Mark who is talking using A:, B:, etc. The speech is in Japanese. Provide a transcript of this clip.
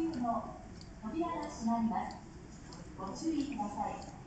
A: の扉が閉まります。ご注意ください。